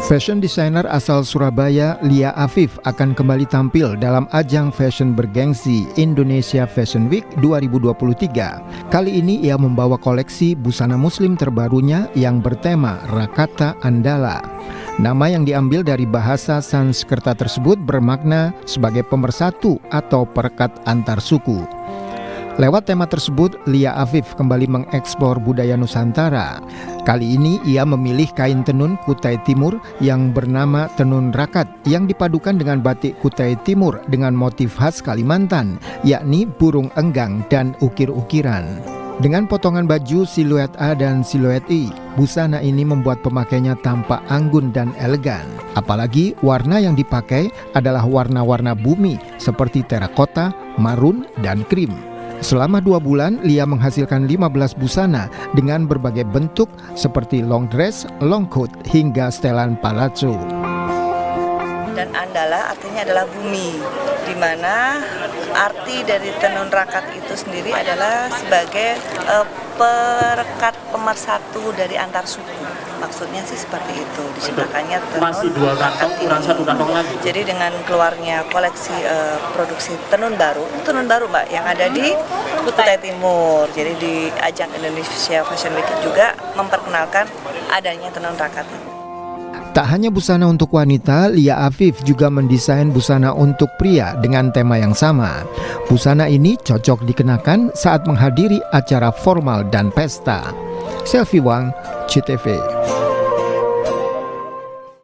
Fashion designer asal Surabaya, Lia Afif, akan kembali tampil dalam ajang fashion bergengsi Indonesia Fashion Week 2023. Kali ini ia membawa koleksi busana muslim terbarunya yang bertema Rakata Andala. Nama yang diambil dari bahasa Sanskerta tersebut bermakna sebagai pemersatu atau perekat antar suku. Lewat tema tersebut, Lia Afif kembali mengeksplor budaya Nusantara. Kali ini ia memilih kain tenun Kutai Timur yang bernama tenun rakat yang dipadukan dengan batik Kutai Timur dengan motif khas Kalimantan, yakni burung enggang dan ukir-ukiran. Dengan potongan baju siluet A dan siluet I, busana ini membuat pemakainya tampak anggun dan elegan. Apalagi warna yang dipakai adalah warna-warna bumi seperti terakota, marun, dan krim. Selama 2 bulan, Lia menghasilkan 15 busana dengan berbagai bentuk seperti long dress, long coat, hingga setelan palazzo. Dan Andala artinya adalah bumi, di mana arti dari tenun rakat itu sendiri adalah sebagai perekat pemersatu dari antar suku. Maksudnya sih seperti itu, diciptakannya tenun rakat ini. Jadi dengan keluarnya koleksi produksi tenun baru Mbak, yang ada di Kutai Timur. Jadi di ajang Indonesia Fashion Week juga memperkenalkan adanya tenun rakat. Tak hanya busana untuk wanita, Lia Afif juga mendesain busana untuk pria dengan tema yang sama. Busana ini cocok dikenakan saat menghadiri acara formal dan pesta. Selfie Wang, CTV.